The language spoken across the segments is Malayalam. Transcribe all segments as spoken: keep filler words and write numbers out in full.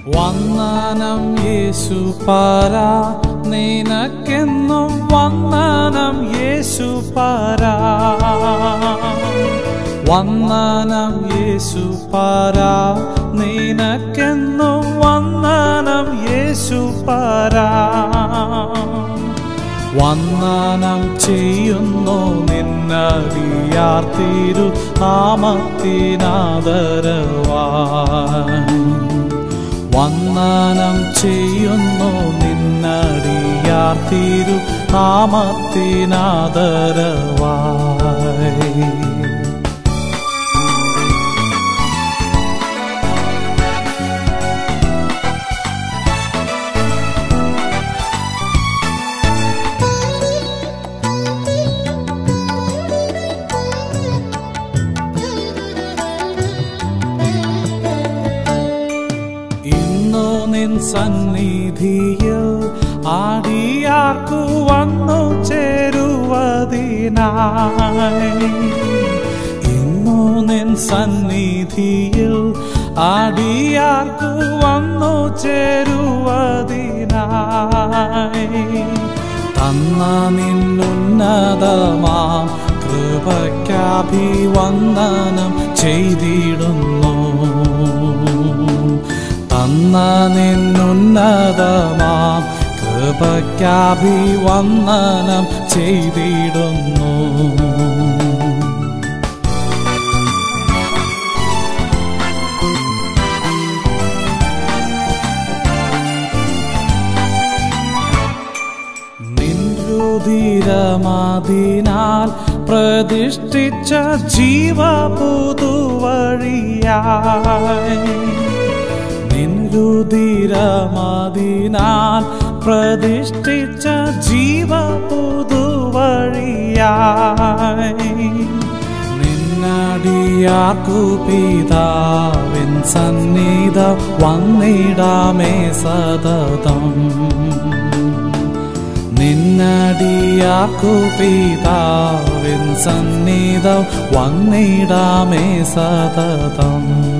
വന്ദനം യേശുപരാ, നിനക്കെന്നും വന്ദനം യേശുപരാ. വന്ദനം യേശുപരാ, നിനക്കെന്നും വന്ദനം യേശുപരാ. വന്ദനം ചെയ്യുന്നു നിന്നടിയാർ തിരു നാമത്തിനാദരവായി. വന്ദനം ചെയ്യുന്നു നിന്നടിയാർ തിരു നാമത്തിനാദരവായി. നിൻ സന്നിധിയിൽ ആടിയാർക്കു വന്നു ചേരുവതിനായി. ഇന്നു നിൻ സന്നിധിയിൽ ആടിയാർക്കു വന്നു ചേരുവതിനായി. തന്ന നിന്നുന്നതമാം കൃപയ്ക്കഭിവന്ദനം ചെയ്തിടുന്നു. തന്ന നിന്നുന്നതമാം കൃപയ്ക്കഭിവന്ദനം ചെയ്തിടുന്നു. നിൻരുധിരമതിനാൽ പ്രതിഷ്ഠിച്ച ജീവപുതുവഴിയായി. നിൻരുധിരമതിനാൽ പ്രതിഷ്ഠിച്ച ജീവപുതുവഴിയായി. നിന്നടിയാർക്കു പിതാവിൻ സന്നിധം വന്നിടാമേ സതതം. നിന്നടിയാർക്കു പിതാവിൻ സന്നിധം വന്നിടാമേ സതതം.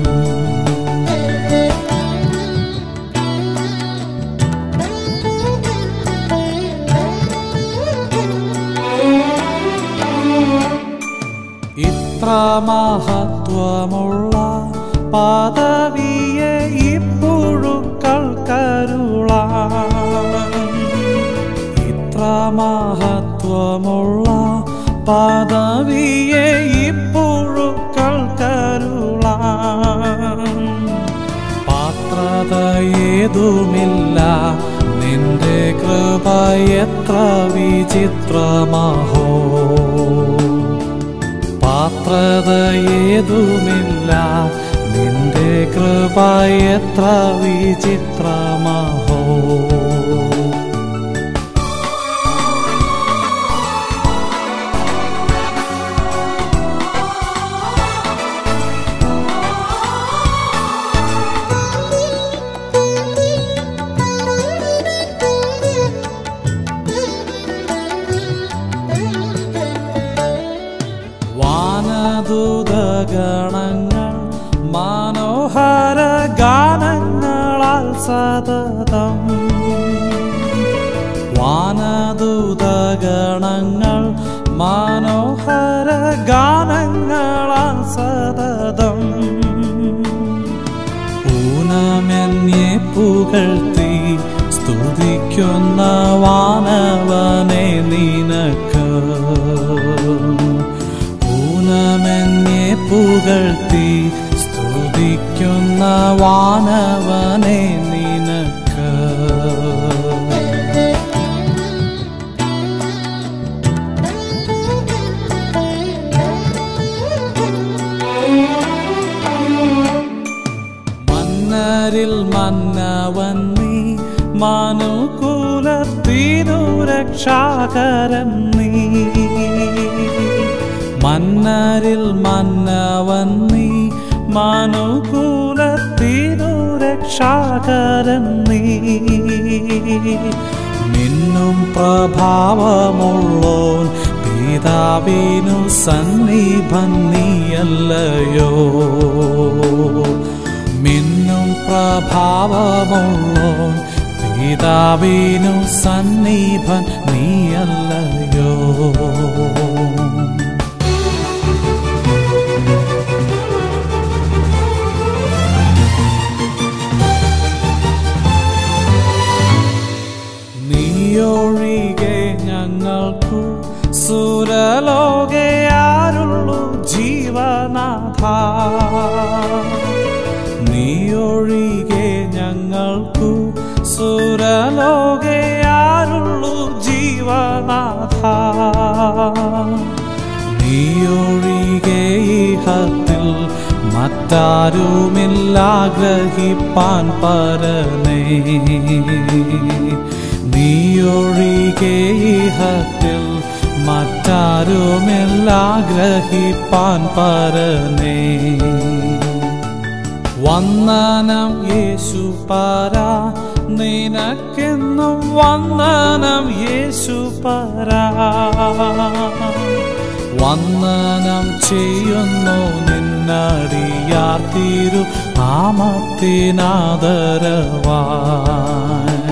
ഇത്ര മഹത്വമുള്ള പദവിയെ ഇപ്പുഴുക്കൾ കരുളാൻ. ഇത്ര മഹത്വമുള്ള പദവിയെ ഇപ്പുഴുക്കൾ കരുളാൻ. പാത്രതയേതുമില്ല നിന്റെ കൃപ എത്ര വിചിത്രമഹോ. പാത്രതയേതുമില്ല നിന്റെ കൃപ എത്ര വിചിത്രമഹോ. വാനദൂതഗണങ്ങൾ മനോഹര ഗാനങ്ങളാൽ സതതം. വാനദൂതഗണങ്ങൾ മനോഹര ഗാനങ്ങളാൽ സതതം. ഊനമെന്നെ പുകഴ്ത്തി സ്തുതിക്കുന്ന വാനവനെ നിനക്ക്. ഊനമെന്നെ പുകഴ്ത്തി സ്തുതിക്കുന്ന വാനവനെ നിനക്ക്. മന്നരിൽ മന്നവൻ നീ, മനുകുലത്തിനു രക്ഷാകരൻ നീ. മന്നരിൽ മന്നവൻ നീ, മനുകുലത്തിനു രക്ഷാകരൻ നീ. മിന്നും പ്രഭാവമുള്ളോൻ പിതാവിനു സന്നിഭൻ നീയല്ലയോ. മിന്നും പ്രഭാവമുള്ളോൻ പിതാവിനു സന്നിഭൻ നീയല്ലയോ. നീയൊഴികെ ഞങ്ങൾക്കു സുരലോകെ ആരുള്ളു ജീവനാഥ. നീയൊഴികെ ഞങ്ങൾക്കു സുരലോകെ ആരുള്ളു ജീവനാഥ. നീയൊഴികെ ഇഹത്തിൽ മറ്റാരുമില്ല ഗ്രഹിപ്പാൻ പരനേ. നീയൊഴികെ ഇഹത്തിൽ മറ്റാരുമില്ല ഗ്രഹിപ്പാൻ പരനേ. വന്ദനം യേശുപരാ, നിനക്കെന്നും വന്ദനം യേശുപരാ. വന്ദനം ചെയ്യുന്നു നിന്നടിയാർ തിരു നാമത്തിനാദരവായി.